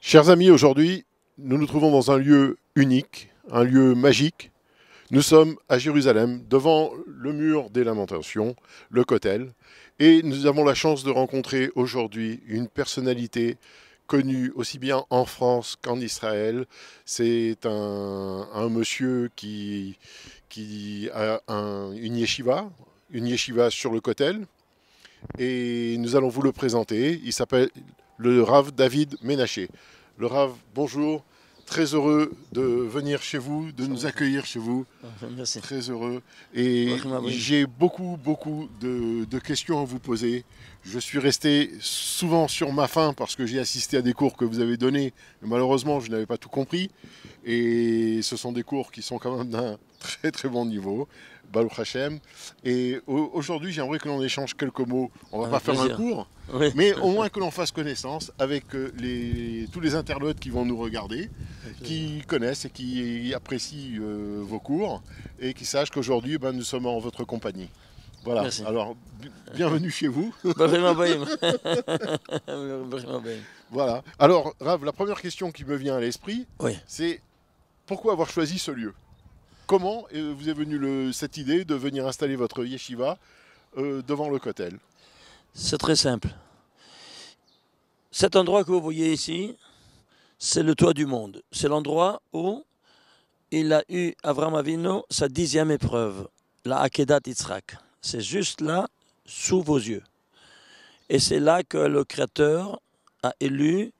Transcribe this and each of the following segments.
Chers amis, aujourd'hui, nous nous trouvons dans un lieu unique, un lieu magique. Nous sommes à Jérusalem, devant le mur des lamentations, le Kotel, et nous avons la chance de rencontrer aujourd'hui une personnalité connue aussi bien en France qu'en Israël. C'est un monsieur qui a une yeshiva sur le Kotel, et nous allons vous le présenter. Il s'appelle le Rav David Menaché. Le Rav, bonjour. Très heureux de venir chez vous, de nous accueillir chez vous. Merci. Très heureux. Et j'ai beaucoup de questions à vous poser. Je suis resté souvent sur ma faim parce que j'ai assisté à des cours que vous avez donnés. Mais malheureusement, je n'avais pas tout compris. Et ce sont des cours qui sont quand même d'un très bon niveau. Baruch Hashem. Et aujourd'hui, j'aimerais que l'on échange quelques mots. On ne va pas faire un cours, mais au moins que l'on fasse connaissance avec tous les internautes qui vont nous regarder, qui connaissent et qui apprécient vos cours et qui sachent qu'aujourd'hui, nous sommes en votre compagnie. Voilà. Merci. Alors, bienvenue chez vous. Voilà. Alors, Rav, la première question qui me vient à l'esprit, c'est pourquoi avoir choisi ce lieu ? Comment vous est venue cette idée de venir installer votre yeshiva devant le Kotel ? C'est très simple. Cet endroit que vous voyez ici, c'est le toit du monde. C'est l'endroit où il a eu, Avraham Avinu, sa 10e épreuve, la Akedat Yitzhak. C'est juste là, sous vos yeux. Et c'est là que le Créateur a élu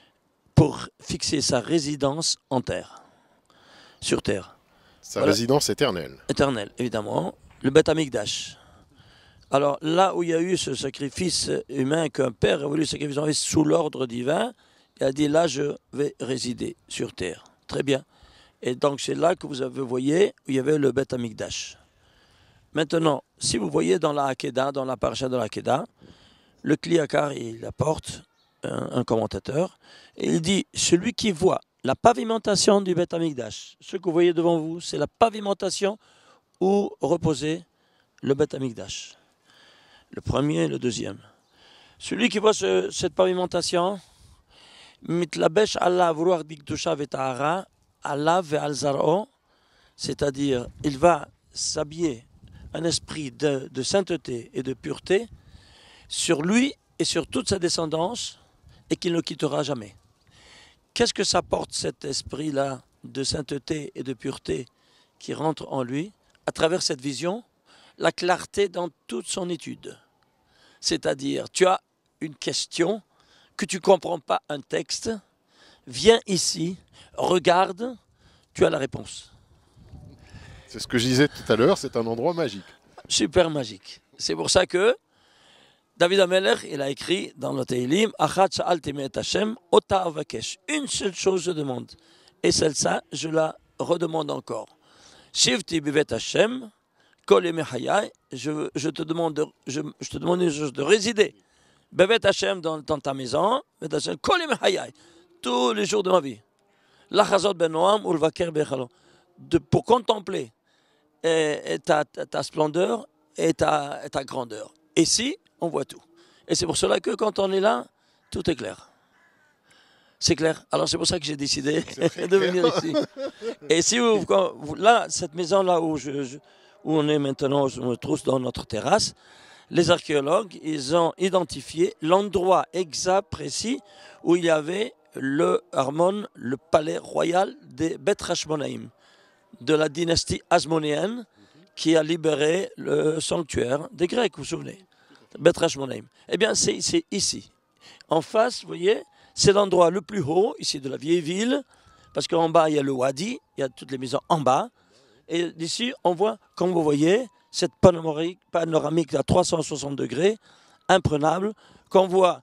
pour fixer sa résidence en terre, sur terre. Sa résidence éternelle. Éternelle, évidemment. Le Beth Amikdash. Alors là où il y a eu ce sacrifice humain qu'un père a voulu sacrifier sous l'ordre divin, il a dit là je vais résider sur terre. Très bien. Et donc c'est là que vous voyez où il y avait le Beth Amikdash. Maintenant, si vous voyez dans la Hakeda, dans la paracha de la Hakeda, le Kliakar il apporte un commentateur et il dit celui qui voit la pavimentation du Beth Amikdash, ce que vous voyez devant vous, c'est la pavimentation où reposait le Beth Amikdash. Le premier et le deuxième. Celui qui voit cette pavimentation, mitlabesh Allah vouloir dikdusha vetahara, Allah ve'al zar'o, c'est-à-dire il va s'habiller un esprit de sainteté et de pureté sur lui et sur toute sa descendance et qu'il ne quittera jamais. Qu'est-ce que ça porte cet esprit-là de sainteté et de pureté qui rentre en lui à travers cette vision? La clarté dans toute son étude. C'est-à-dire, tu as une question, que tu ne comprends pas un texte, viens ici, regarde, tu as la réponse. C'est ce que je disais tout à l'heure, c'est un endroit magique. Super magique. C'est pour ça que David Amelech, il a écrit dans le Teilim, Achat sha'alti me'et Hashem, ota avakesh. Une seule chose je demande. Et celle-là, je la redemande encore. Shivti bivet Hashem, kol yemei hayai, je te demande une chose, de résider. Bivet Hashem dans ta maison, bivet Hashem, kol yemei hayai, tous les jours de ma vie. Lachazot ben noam, ulvaker bechalo. Pour contempler ta splendeur et ta grandeur. Et si on voit tout. Et c'est pour cela que quand on est là, tout est clair. C'est clair. Alors c'est pour ça que j'ai décidé de venir ici. Et si là, cette maison-là où on est maintenant, je me trouve dans notre terrasse, les archéologues, ils ont identifié l'endroit exact, précis, où il y avait le Harmon, le palais royal des Beth Hashmonaïm, de la dynastie hasmonéenne, qui a libéré le sanctuaire des Grecs, vous vous souvenez? Beth Hashmonaïm. Eh bien, c'est ici. En face, vous voyez, c'est l'endroit le plus haut, ici, de la vieille ville, parce qu'en bas, il y a le Wadi, il y a toutes les maisons en bas. Et d'ici, on voit, comme vous voyez, cette panoramique à 360 degrés, imprenable, qu'on voit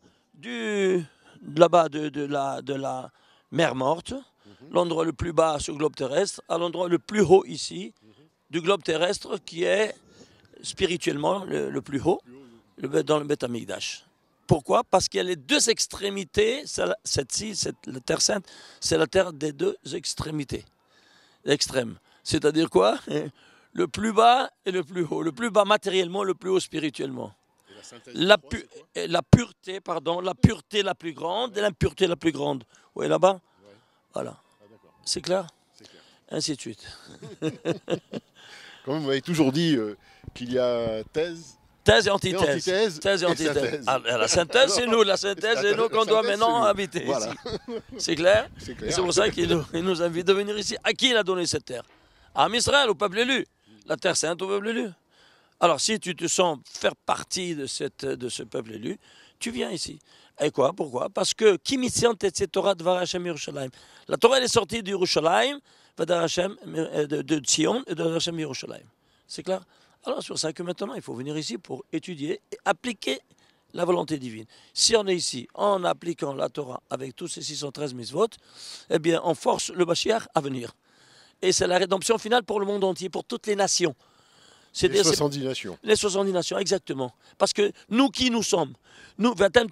là-bas de la mer Morte, l'endroit le plus bas sur le globe terrestre, à l'endroit le plus haut ici, du globe terrestre, qui est spirituellement le plus haut, dans le Beth Amikdash. Pourquoi? Parce qu'il y a les deux extrémités, la Terre Sainte, c'est la terre des deux extrémités, extrêmes. C'est-à-dire quoi? Le plus bas et le plus haut. Le plus bas matériellement, le plus haut spirituellement. La pureté la plus grande et l'impureté la plus grande. voyez là-bas? Ouais. Voilà. Ah, d'accord. C'est clair? C'est clair. Ainsi de suite. Comme vous m'avez toujours dit qu'il y a thèse Thèse et et antithèse. antithèse Thèse et et antithèse. synthèse. Ah, la synthèse, c'est nous. La synthèse, c'est nous qu'on doit maintenant habiter Voilà. ici. C'est clair? C'est Et clair. c'est pour ça qu'il nous invite de venir ici. À qui il a donné cette terre? À Israël, au peuple élu. La terre sainte au peuple élu. Alors, si tu te sens faire partie de ce peuple élu, tu viens ici. Et quoi? Pourquoi? Parce que la Torah elle est sortie d'Yerushalayim, de Tzion et de Hashem Yerushalayim. C'est clair? Alors, c'est pour ça que maintenant, il faut venir ici pour étudier et appliquer la volonté divine. Si on est ici, en appliquant la Torah avec tous ces 613 mitzvot, eh bien, on force le Mashiach à venir. Et c'est la rédemption finale pour le monde entier, pour toutes les nations. Les 70 nations. Les 70 nations, exactement. Parce que nous qui nous sommes, nous, vous êtes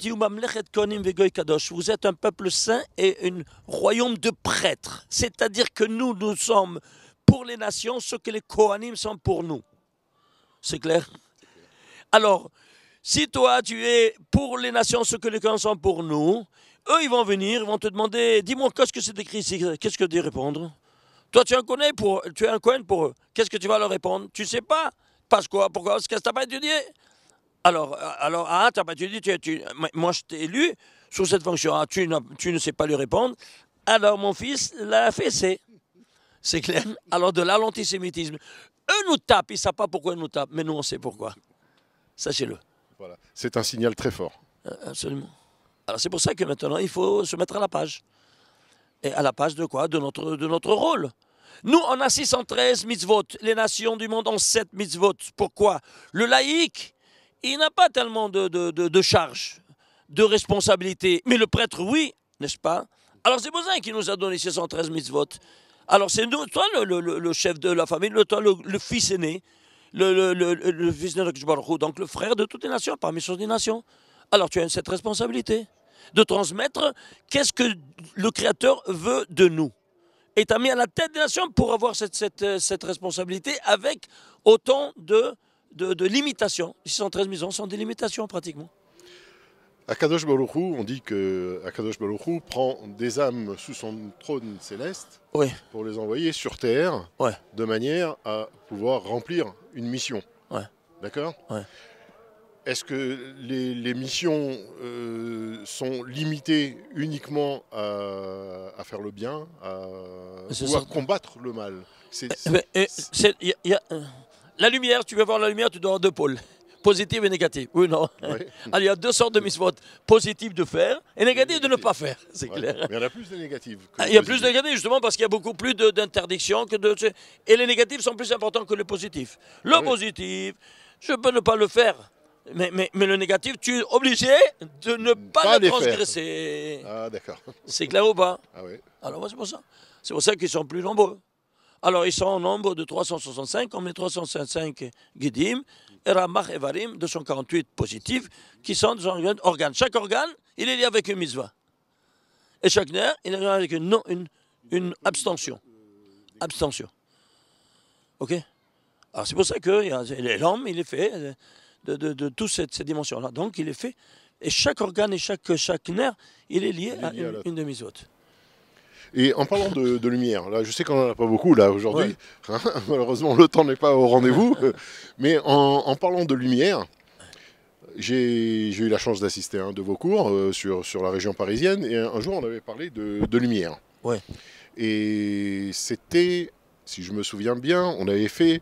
un peuple saint et un royaume de prêtres. C'est-à-dire que nous sommes pour les nations ce que les Kohanim sont pour nous. C'est clair? Alors, si toi, tu es pour les nations ce que les Kohanim sont pour nous, eux, ils vont venir, ils vont te demander, dis-moi, qu'est-ce que c'est écrit ici? Qu'est-ce que tu dis répondre? Toi, tu es un Kohen pour eux. Qu'est-ce que tu vas leur répondre? Tu ne sais pas. Parce quoi? Pourquoi? Parce que tu n'as pas étudié. Alors, tu n'as pas étudié. Moi, je t'ai élu sous cette fonction. Ah, tu ne sais pas lui répondre. Alors, mon fils l'a fessé. C'est clair? Alors, de là, l'antisémitisme. Eux nous tapent. Ils ne savent pas pourquoi ils nous tapent. Mais nous, on sait pourquoi. Sachez-le. Voilà. C'est un signal très fort. Absolument. Alors, c'est pour ça que maintenant, il faut se mettre à la page. Et à la page de quoi? De notre rôle. Nous, on a 613 mitzvot. Les nations du monde ont 7 mitzvot. Pourquoi? Le laïc, il n'a pas tellement de charge, de responsabilité. Mais le prêtre, oui, n'est-ce pas? Alors c'est pour ça qu'il nous a donné 613 mitzvot. Alors c'est nous, toi le chef de la famille, toi le fils aîné, le fils de l'Akadosh Baruch Hu, donc le frère de toutes les nations, parmi toutes les nations. Alors tu as cette responsabilité de transmettre qu'est-ce que le Créateur veut de nous. Et tu as mis à la tête des nations pour avoir cette responsabilité avec autant de limitations. 613 maisons sont des limitations pratiquement. Akadosh Baruch Hu, on dit que Akadosh Baruch Hu prend des âmes sous son trône céleste Oui. pour les envoyer sur terre Ouais. de manière à pouvoir remplir une mission. Ouais. D'accord? Ouais. Est-ce que les missions sont limitées uniquement à faire le bien ou à combattre le mal? La lumière, tu veux voir la lumière, tu dois avoir 2 pôles. Positive et négative. Oui, non. Ouais. Alors, il y a 2 sortes de mitzvot. Positive de faire et négative de ne pas faire. C'est clair. Mais il y en a plus de négatives. Il y a plus de négatives justement parce qu'il y a beaucoup plus d'interdictions que de... Et les négatifs sont plus importants que les positifs. Le positif, je peux ne pas le faire. Mais le négatif, tu es obligé de ne pas le transgresser. Ah, d'accord. C'est clair ou pas? Ah oui. Alors, c'est pour ça. C'est pour ça qu'ils sont plus nombreux. Alors, ils sont au nombre de 365, comme les 365 Guidim, et Ramach et Varim, 248 positifs, qui sont des organes. Chaque organe, il est lié avec une mitzvah. Et chaque nerf, il est lié avec une abstention. Abstention. OK? Alors, c'est pour ça que l'homme, il est fait de toutes ces dimensions-là. Donc, il est fait. Et chaque organe et chaque nerf, il est lié à une de mitzvot. Et en parlant de lumière, là, je sais qu'on n'en a pas beaucoup là aujourd'hui, ouais. Malheureusement le temps n'est pas au rendez-vous, mais en parlant de lumière, j'ai eu la chance d'assister à un de vos cours sur la région parisienne, et un jour on avait parlé de lumière. Ouais. Et c'était, si je me souviens bien, on avait fait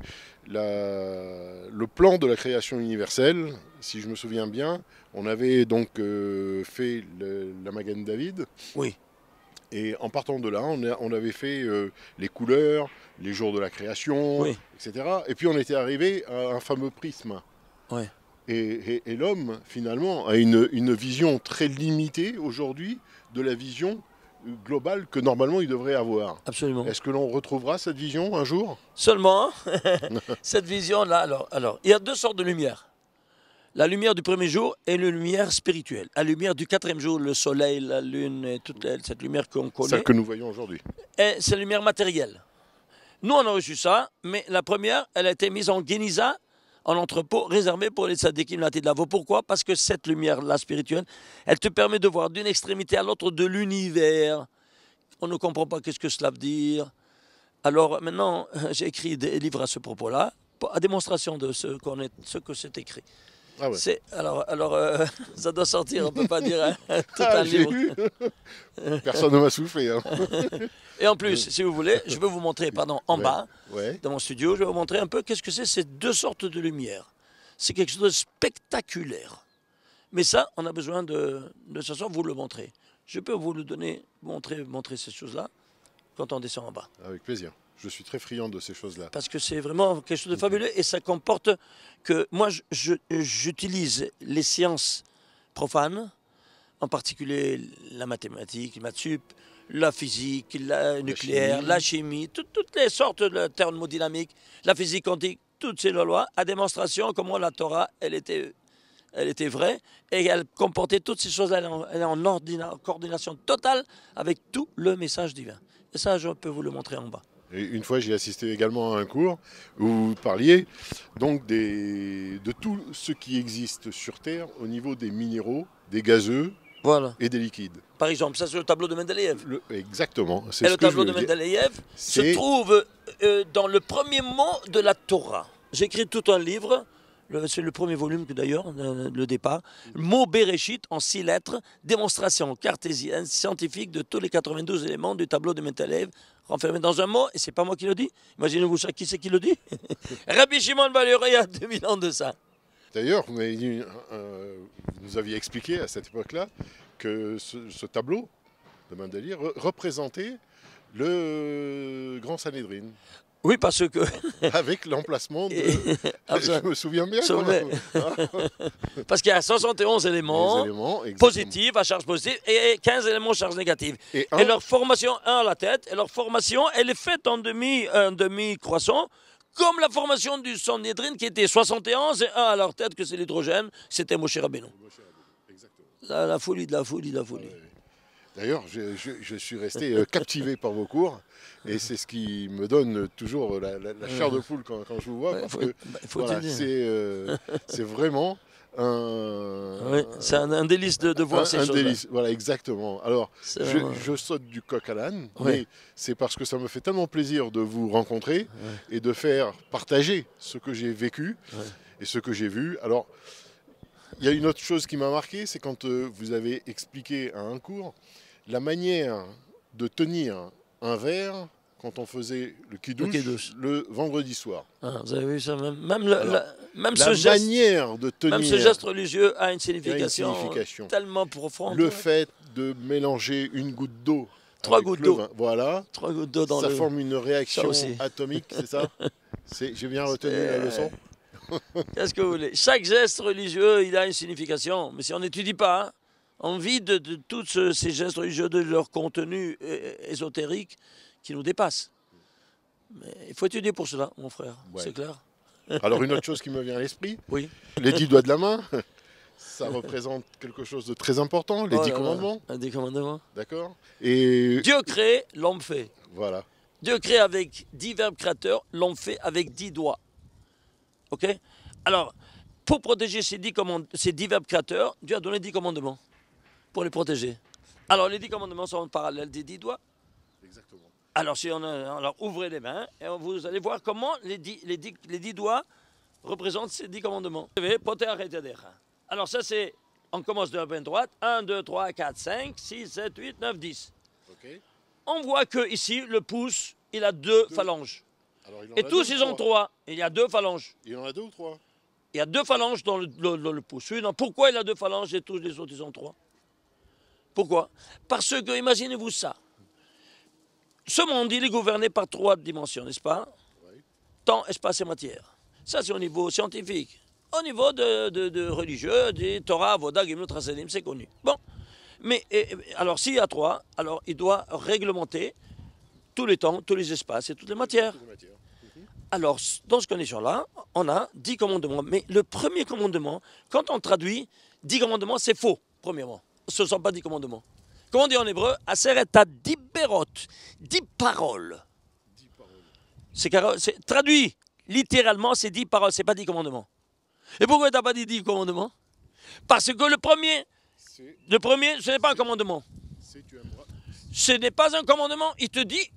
le plan de la création universelle, si je me souviens bien, on avait donc fait la Magen David. Oui. Et en partant de là, on avait fait les couleurs, les jours de la création, oui. etc. Et puis on était arrivé à un fameux prisme. Ouais. Et l'homme, finalement, a une vision très limitée aujourd'hui de la vision globale que normalement il devrait avoir. Absolument. Est-ce que l'on retrouvera cette vision un jour? Seulement, cette vision-là, alors, il y a 2 sortes de lumière. La lumière du premier jour et la lumière spirituelle. La lumière du 4e jour, le soleil, la lune, et toute cette lumière qu'on connaît. Celle que nous voyons aujourd'hui. C'est la lumière matérielle. Nous, on a reçu ça, mais la première, elle a été mise en Génisa en entrepôt réservé pour les tzadikim latidlavo. Pourquoi? Parce que cette lumière-là spirituelle, elle te permet de voir d'une extrémité à l'autre de l'univers. On ne comprend pas qu'est-ce que cela veut dire. Alors maintenant, j'ai écrit des livres à ce propos-là, à démonstration de ce que c'est écrit. Ah ouais. Alors ça doit sortir, on ne peut pas dire tout un J'ai livre. eu. Personne ne m'a soufflé. Hein. Et en plus, si vous voulez, je vais vous montrer, en Ouais. bas, Ouais. dans mon studio, je vais vous montrer un peu qu'est-ce que c'est ces deux sortes de lumière. C'est quelque chose de spectaculaire. Mais ça, on a besoin de s'asseoir, vous le montrer. Je peux vous le donner, montrer ces choses-là quand on descend en bas. Avec plaisir. Je suis très friand de ces choses-là. Parce que c'est vraiment quelque chose de fabuleux et ça comporte que moi, j'utilise les sciences profanes, en particulier la mathématique, les maths sup, la physique, la nucléaire, la chimie, toutes les sortes de thermodynamique, la physique quantique, toutes ces lois, à démonstration comment la Torah, elle était vraie et elle comportait toutes ces choses, elle est en coordination totale avec tout le message divin. Et ça, je peux vous le montrer en bas. Et une fois, j'ai assisté également à un cours où vous parliez donc de tout ce qui existe sur Terre au niveau des minéraux, des gazeux Voilà. et des liquides. Par exemple, ça c'est le tableau de Mendeleïev. Exactement. Et le tableau de Mendeleïev se trouve dans le premier mot de la Torah. J'ai écrit tout un livre, c'est le premier volume d'ailleurs, le départ. Mot Bereshit en 6 lettres, démonstration cartésienne, scientifique de tous les 92 éléments du tableau de Mendeleïev, renfermé dans un mot, et c'est pas moi qui le dis. Imaginez-vous ça, qui c'est qui le dit? Rabbi Shimon Bar Yochai, il y a 2000 ans de ça. D'ailleurs, vous nous aviez expliqué à cette époque-là que ce tableau de Mendeleïev représentait le Grand Sanhédrin. Oui, parce que... Avec l'emplacement de... Je me souviens bien. Parce qu'il y a 71 éléments positifs à charge positive et 15 éléments à charge négative. Et leur formation, un à la tête, et leur formation, elle est faite en demi-croissant, comme la formation du Sanhédrin qui était 71 et un à leur tête, que c'est l'hydrogène, c'était Moshe Rabbeinu. La folie de la folie de la folie. D'ailleurs, je suis resté captivé par vos cours et c'est ce qui me donne toujours la chair de poule quand je vous vois. Parce que voilà, c'est vraiment c'est un délice de voir ces choses-là. Délice, voilà, exactement. Alors, je saute du coq à l'âne, mais c'est parce que ça me fait tellement plaisir de vous rencontrer et de faire partager ce que j'ai vécu et ce que j'ai vu. Alors, il y a une autre chose qui m'a marqué, c'est quand vous avez expliqué à un cours la manière de tenir un verre quand on faisait le kiddush le vendredi soir. Ah, vous avez vu ça, même manière de tenir. Même ce geste religieux a une signification tellement profonde. Le fait de mélanger une goutte d'eau. 3 gouttes d'eau. Voilà. 3 gouttes d'eau dans ça forme une réaction atomique, c'est ça? J'ai bien retenu la leçon. Qu'est-ce que vous voulez? Chaque geste religieux, il a une signification. Mais si on n'étudie pas, hein, on vit de tous ces gestes religieux, de leur contenu ésotérique qui nous dépasse. Mais il faut étudier pour cela, mon frère, c'est clair. Alors une autre chose qui me vient à l'esprit, les 10 doigts de la main, ça représente quelque chose de très important, les 10 commandements. Les 10 commandements. D'accord. Et Dieu crée, l'homme fait. Voilà. Dieu crée avec 10 verbes créateurs, l'homme fait avec 10 doigts. Ok? Alors, pour protéger ces 10 verbes créateurs, Dieu a donné 10 commandements pour les protéger. Alors, les 10 commandements sont en parallèle des 10 doigts. Exactement. Alors, alors ouvrez les mains et vous allez voir comment les 10 doigts représentent ces 10 commandements. Alors, ça, c'est... On commence de la main droite. 1, 2, 3, 4, 5, 6, 7, 8, 9, 10. Okay. On voit que ici, le pouce, il a 2 phalanges. Alors, et tous, ils ont 3. Il y a 2 phalanges. Il en a 2 ou 3? Il y a 2 phalanges dans le pouce. Pourquoi il a 2 phalanges et tous les autres, ils ont 3? Pourquoi? Parce que, imaginez-vous ça. Ce monde, il est gouverné par 3 dimensions, n'est-ce pas? Oui. Temps, espace et matière. Ça, c'est au niveau scientifique. Au niveau de religieux, des Torah, Avoda, Gimel, Traselim, c'est connu. Bon. Mais, alors, s'il y a 3, alors il doit réglementer tous les temps, tous les espaces et toutes les matières. Alors, dans ce condition-là, on a 10 commandements. Mais le premier commandement, quand on traduit 10 commandements, c'est faux, premièrement. Ce ne sont pas 10 commandements. Comment on dit en hébreu? Aseret diberot, 10 paroles. C'est traduit littéralement, c'est 10 paroles, c'est pas 10 commandements. Et pourquoi tu n'as pas dit 10 commandements? Parce que le premier, ce n'est pas un commandement. Ce n'est pas un commandement. Il te dit,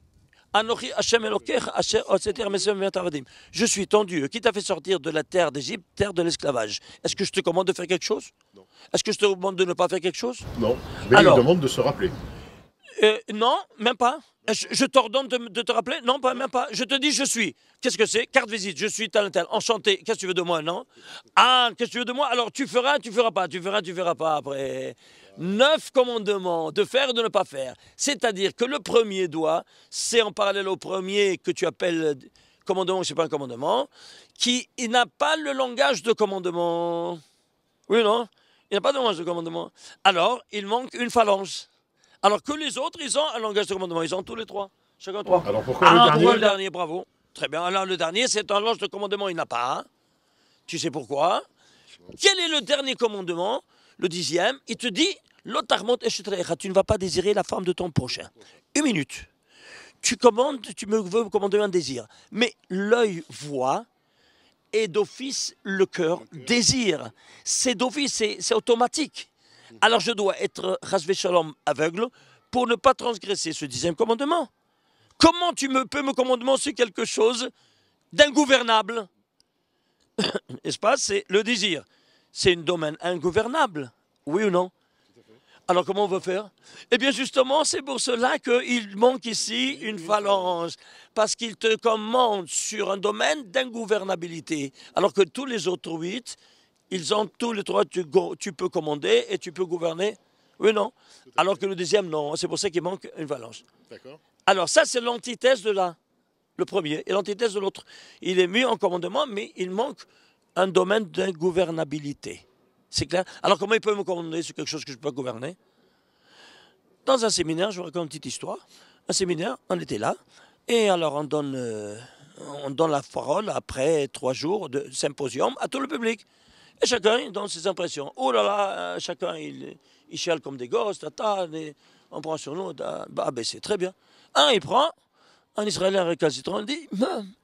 je suis ton Dieu qui t'a fait sortir de la terre d'Égypte, terre de l'esclavage. Est-ce que je te commande de faire quelque chose? Non. Est-ce que je te demande de ne pas faire quelque chose? Non. Mais il demande de se rappeler. Non, même pas. Je t'ordonne de te rappeler? Non, pas, même pas. Je te dis, je suis. Qu'est-ce que c'est? Carte visite, je suis tel, tel. Enchanté. Qu'est-ce que tu veux de moi, non? Ah, qu'est-ce que tu veux de moi? Alors, tu feras, tu feras pas. Tu feras, tu feras pas après. 9 commandements de faire et de ne pas faire. C'est-à-dire que le premier doigt, c'est en parallèle au premier que tu appelles commandement, je sais pas un commandement, qui il n'a pas le langage de commandement. Oui, non? Il n'a pas de langage de commandement. Alors, il manque une phalange. Alors que les autres, ils ont un langage de commandement. Ils ont tous les trois. Chacun trois. Alors pourquoi le dernier? Pourquoi le dernier? Bravo. Très bien. Alors le dernier, c'est un langage de commandement. Il n'a pas. Hein. Tu sais pourquoi? Quel est le dernier commandement? Le 10e. Il te dit, tu ne vas pas désirer la femme de ton prochain. 1 minute. Tu commandes, tu me veux commander un désir. Mais l'œil voit et d'office le cœur désire. C'est d'office, c'est automatique. Alors je dois être chasvé shalom aveugle pour ne pas transgresser ce 10e commandement. Comment tu peux me commander sur quelque chose d'ingouvernable? N'est-ce pas? C'est le désir. C'est un domaine ingouvernable. Oui ou non? Alors comment on va faire? Eh bien justement, c'est pour cela qu'il manque ici une phalange. Parce qu'il te commande sur un domaine d'ingouvernabilité. Alors que tous les autres 8... ils ont tous les 3, tu peux commander et tu peux gouverner. Oui, non. Alors que le 10e, non. C'est pour ça qu'il manque une phalange. D'accord. Alors ça, c'est l'antithèse de le premier et l'antithèse de l'autre. Il est mis en commandement, mais il manque un domaine d'ingouvernabilité. C'est clair? Alors comment il peut me commander sur quelque chose que je peux gouverner? Dans un séminaire, je vous raconte une petite histoire. Un séminaire, on était là. Et alors on donne la parole après 3 jours de symposium à tout le public. Et chacun donne ses impressions. Oh là là, chacun il chiale comme des gosses, on prend sur nous, c'est très bien. Il prend, un Israélien récalcitrant, il dit,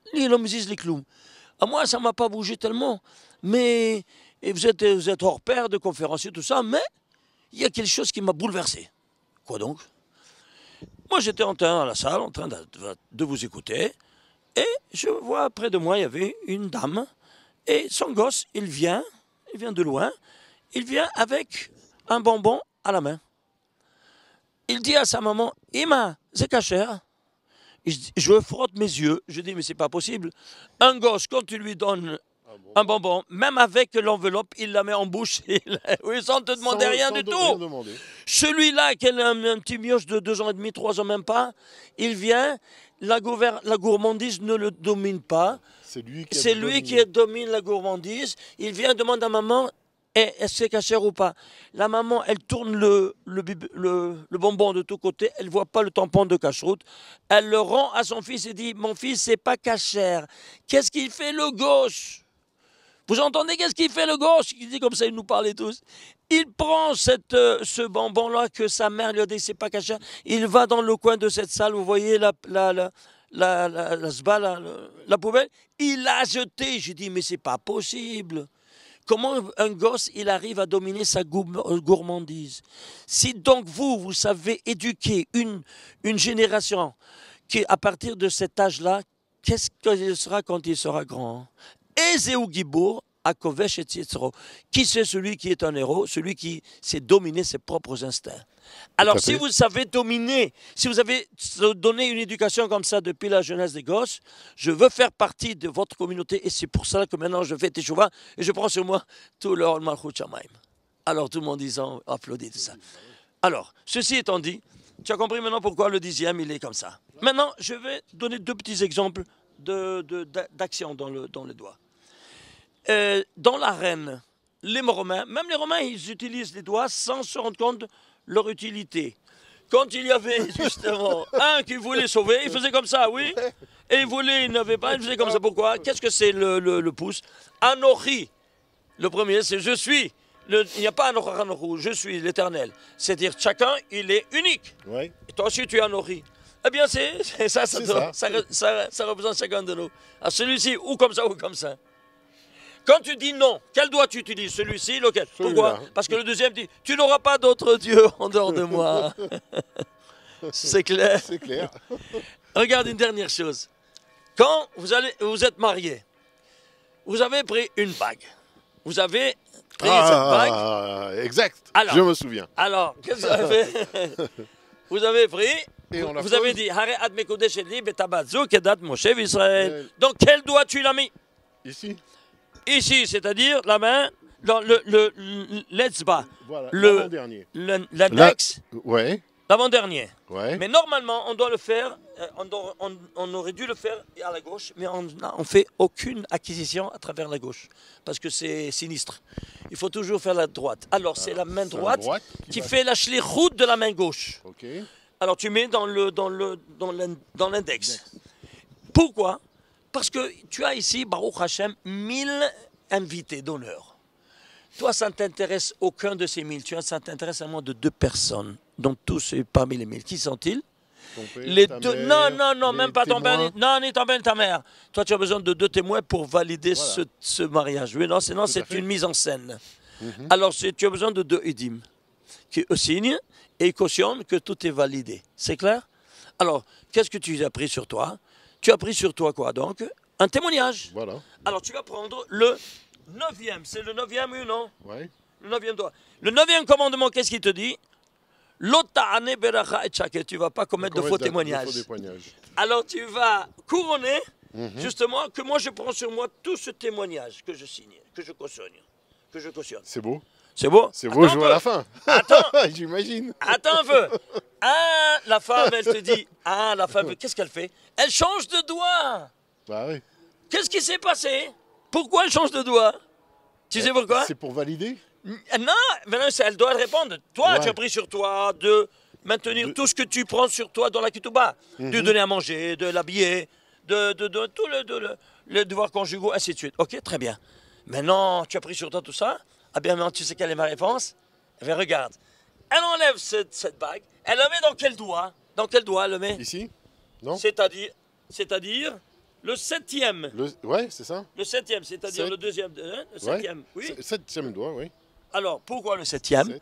à moi ça ne m'a pas bougé tellement, mais vous êtes hors pair de conférenciers, tout ça, mais il y a quelque chose qui m'a bouleversé. Quoi donc? Moi j'étais à la salle, en train de vous écouter, et je vois près de moi, il y avait une dame, et son gosse, il vient de loin, il vient avec un bonbon à la main. Il dit à sa maman, Ima, c'est cachère. Je frotte mes yeux, je dis, mais c'est pas possible. Un gosse, quand tu lui donnes un bonbon, même avec l'enveloppe, il la met en bouche, oui, sans te demander rien du tout. Celui-là, qui est un petit mioche de 2 ans et demi, 3 ans même pas, il vient, la gourmandise ne le domine pas. C'est lui qui domine la gourmandise. Il vient, demande à maman, est-ce que c'est cachère ou pas? La maman, elle tourne le bonbon de tous côtés, elle ne voit pas le tampon de cacheroute. Elle le rend à son fils et dit, mon fils, c'est pas cachère. Qu'est-ce qu'il fait le gosse? Vous entendez qu'est-ce qu'il fait le gosse? Il dit comme ça, il nous parlait tous. Il prend ce bonbon-là que sa mère lui a dit, c'est pas cachère. Il va dans le coin de cette salle, vous voyez la poubelle, il l'a jeté. J'ai dit, mais c'est pas possible. Comment un gosse, il arrive à dominer sa gourmandise? Si donc vous savez éduquer une génération qui, à partir de cet âge-là, qu'est-ce qu'il sera quand il sera grand? Ezeu Gibour, Akovesh et Tzitro. Qui c'est celui qui est un héros? Celui qui sait dominer ses propres instincts. Alors, si vous savez dominer, si vous avez donné une éducation comme ça depuis la jeunesse des gosses, je veux faire partie de votre communauté et c'est pour ça que maintenant je fais Teshuvah et je prends sur moi tout le Malchut Shamayim. Alors, tout le monde disant, applaudit tout ça. Alors, ceci étant dit, tu as compris maintenant pourquoi le 10e, il est comme ça. Maintenant, je vais donner 2 petits exemples d'action dans le doigt. Dans l'arène, les Romains, même les Romains, ils utilisent les doigts sans se rendre compte de leur utilité. Quand il y avait justement un qui voulait sauver, il faisait comme ça, oui. Et il n'avait pas, il faisait comme ça. Pourquoi? Qu'est-ce que c'est le pouce? Anochi. Le premier, c'est je suis. Il n'y a pas Anochi, je suis l'Éternel. C'est-à-dire chacun, il est unique. Oui. Et toi aussi, tu es Anochi. Eh bien, c'est ça, C'est ça. ça représente chacun de nous. À celui-ci, ou comme ça, ou comme ça. Quand tu dis non, quel doigt tu utilises? Celui-ci, lequel? Pourquoi? Parce que le deuxième dit, tu n'auras pas d'autre Dieu en dehors de moi. C'est clair. C'est clair. Regarde une dernière chose. Quand vous êtes marié, vous avez pris une bague. Vous avez pris cette bague. Exact. Alors, je me souviens. Alors, qu'est-ce que vous avez fait? Vous avez pris, Et on la vous avez pose. dit, Hare ad mekodesh eli betabazu kedat Moshe Israël. Dans quel doigt tu l'as mis? Ici. Ici, c'est-à-dire la main, dans l'etzba, Voilà. Le- L'avant-dernier. l'index, Ouais. l'avant-dernier. Ouais. Mais normalement, on doit le faire, on aurait dû le faire à la gauche, mais on ne fait aucune acquisition à travers la gauche, parce que c'est sinistre. Il faut toujours faire la droite. Alors, c'est la main c'est la droite droite qui va- fait la shlichut de la main gauche. Ok. Alors, tu mets dans l'index. Pourquoi? Parce que tu as ici, Baruch Hashem, 1000 invités d'honneur. Toi, ça ne t'intéresse aucun de ces 1000. Ça t'intéresse seulement de 2 personnes, dont tous parmi les 1000. Qui sont-ils? Ton père, Les ta deux. mère, Non, les même pas ton père. témoins. Non, ni ton père, ni ta mère. Toi, tu as besoin de 2 témoins pour valider Voilà. ce mariage. Oui, non, sinon, à c'est fait. une mise en scène. Mhm. Alors, tu as besoin de 2 édim qui signent et cautionnent que tout est validé. C'est clair? Alors, qu'est-ce que tu as pris sur toi? Tu as pris sur toi quoi donc? Un témoignage. Voilà. Alors, tu vas prendre le 9e. C'est le 9e, oui ou non? Ouais. Le 9e doigt. Le 9e commandement, qu'est-ce qu'il te dit? Lota'ane beracha et shaket. Tu ne vas pas commettre de faux témoignages. Alors, tu vas couronner, justement, que moi je prends sur moi tout ce témoignage que je signe, que je cautionne. C'est beau. C'est beau? C'est beau, Attends je un vois peu. la fin. Attends. J'imagine. Attends un peu. Ah, la femme, elle te dit. Ah, la femme, qu'est-ce qu'elle fait? Elle change de doigt. Bah oui. Qu'est-ce qui s'est passé? Pourquoi elle change de doigt? Tu sais pourquoi? C'est pour valider. Non, maintenant, elle doit répondre. Toi, Ouais. tu as pris sur toi de maintenir tout ce que tu prends sur toi dans la ketouba. De donner à manger, de l'habiller, de tout le devoir conjugaux, ainsi de suite. Ok, très bien. Maintenant, tu as pris sur toi tout ça. Ah bien, maintenant, tu sais quelle est ma réponse? Eh bien, regarde. Elle enlève cette bague. Elle la met dans quel doigt? Dans quel doigt elle le met? Ici. Non. C'est-à-dire le 7e. Ouais, c'est ça. Le 7e, c'est-à-dire Sept. le 2e. Le 7e, oui. Septième doigt, oui. Alors, pourquoi le 7e? Sept.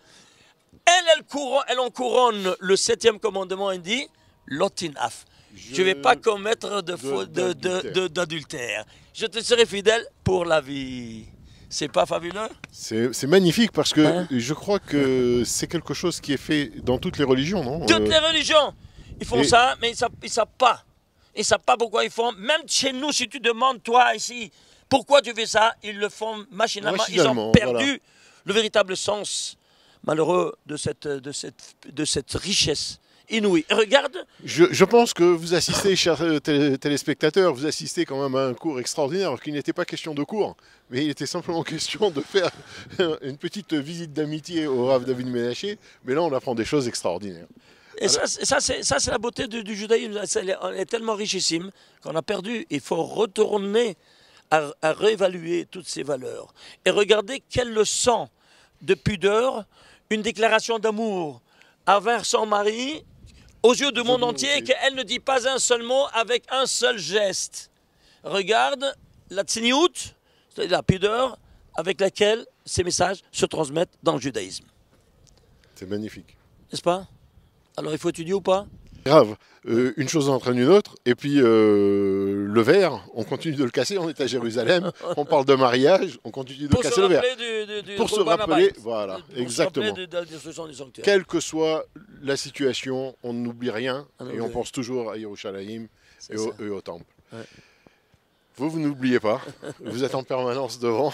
Elle en couronne le 7e commandement et dit Lotinaf. Je ne vais pas commettre d'adultère. Je te serai fidèle pour la vie. C'est pas fabuleux? C'est magnifique parce que Hein? je crois que c'est quelque chose qui est fait dans toutes les religions, non? Toutes les religions, ils font ça, mais ils ne savent pas. Ils ne savent pas pourquoi ils font. Même chez nous, si tu demandes, toi, ici, pourquoi tu fais ça, ils le font machinalement. Ils ont perdu le véritable sens, malheureux, de cette richesse inouïe. Regarde. Je pense que vous assistez, chers téléspectateurs, vous assistez quand même à un cours extraordinaire, alors qu'il n'était pas question de cours, mais il était simplement question de faire une petite visite d'amitié au Rav David Ménaché, mais là on apprend des choses extraordinaires. Et ça, c'est la beauté du judaïsme. Elle est tellement richissime qu'on a perdu. Il faut retourner à réévaluer toutes ces valeurs. Et regarder quelle leçon de pudeur, une déclaration d'amour envers son mari, aux yeux du monde entier, et qu'elle ne dit pas un seul mot avec un seul geste. Regarde la tsiniout, c'est-à-dire la pudeur avec laquelle ces messages se transmettent dans le judaïsme. C'est magnifique. N'est-ce pas? Alors il faut étudier ou pas? Grave. Une chose entraîne une autre, et puis le verre, on continue de le casser, on est à Jérusalem, on parle de mariage, on continue de casser le verre. Pour se rappeler, voilà, exactement. Quelle que soit la situation, on n'oublie rien, et on pense toujours à Yerushalayim et au temple. Ouais. Vous n'oubliez pas, vous êtes en permanence devant,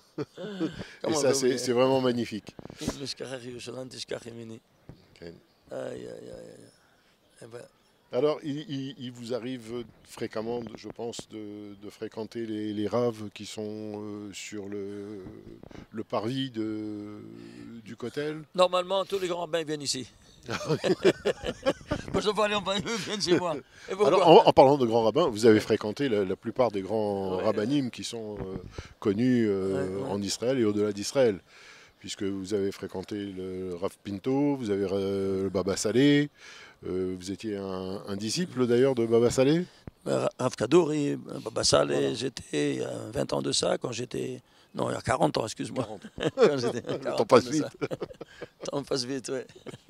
et ça c'est vraiment magnifique. Alors, il vous arrive fréquemment, je pense, de fréquenter les raves qui sont sur le parvis du Kotel. Normalement, tous les grands rabbins viennent ici. Moi, je veux aller en bain, ils viennent chez moi. Alors, en parlant de grands rabbins, vous avez fréquenté la plupart des grands rabbinim qui sont connus en Israël et au-delà d'Israël, puisque vous avez fréquenté le Rav Pinto, vous avez le Baba Salé, Vous étiez un disciple d'ailleurs de Baba Saleh? Rav Kaduri, Baba Saleh, Voilà. j'étais il y a 20 ans de ça, quand j'étais... Non, il y a 40 ans, excuse-moi. 40. Quand j'étais- Le 40 temps passe ans de vite. ça. Le temps passe vite, oui.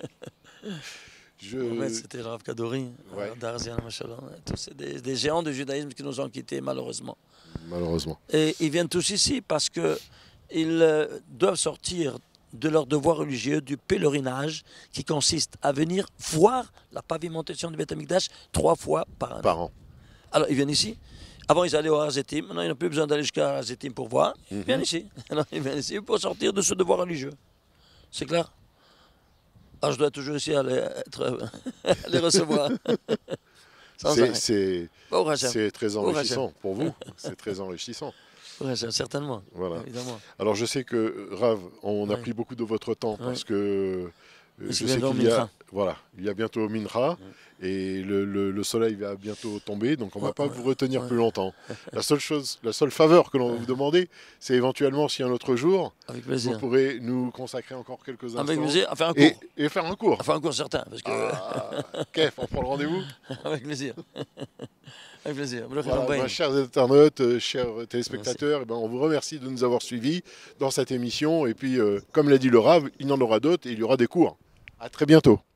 C'était le Rav Kaduri, Ouais. Darzian, Machallah. Tous c'est des géants du judaïsme qui nous ont quittés, malheureusement. Malheureusement. Et ils viennent tous ici parce qu'ils doivent sortir de leur devoir religieux, du pèlerinage, qui consiste à venir voir la pavimentation du Beth Amikdash 3 fois par an. Par an. Alors, ils viennent ici. Avant, ils allaient au Har-Zetim. Maintenant, ils n'ont plus besoin d'aller jusqu'à Har-Zetim pour voir. Ils viennent ici. Alors, ils viennent ici pour sortir de ce devoir religieux. C'est clair? Alors, je dois toujours ici aller les recevoir. Sans arrêt. C'est Au Hachem. c'est très Au enrichissant pour vous. C'est très enrichissant. Au Hachem, certainement. Voilà. Évidemment. Alors je sais que Rav, on a Ouais. pris beaucoup de votre temps parce que Et je c'est sais bientôt qu'il y a, Mincha. voilà, il y a bientôt Mincha et le soleil va bientôt tomber, donc on ne va Ouais, pas ouais, vous retenir ouais. plus longtemps. La seule faveur que l'on va vous demander, c'est éventuellement si un autre jour, Avec vous plaisir. pourrez nous consacrer encore quelques instants Avec plaisir. Enfin, un cours. et faire un cours. Enfin, un cours certain. Parce que... Kef, on prend le rendez-vous. Avec plaisir. Avec plaisir. Voilà, chers internautes, chers téléspectateurs, eh ben, on vous remercie de nous avoir suivis dans cette émission. Et puis, comme l'a dit le Rav, il y en aura d'autres et il y aura des cours. À très bientôt.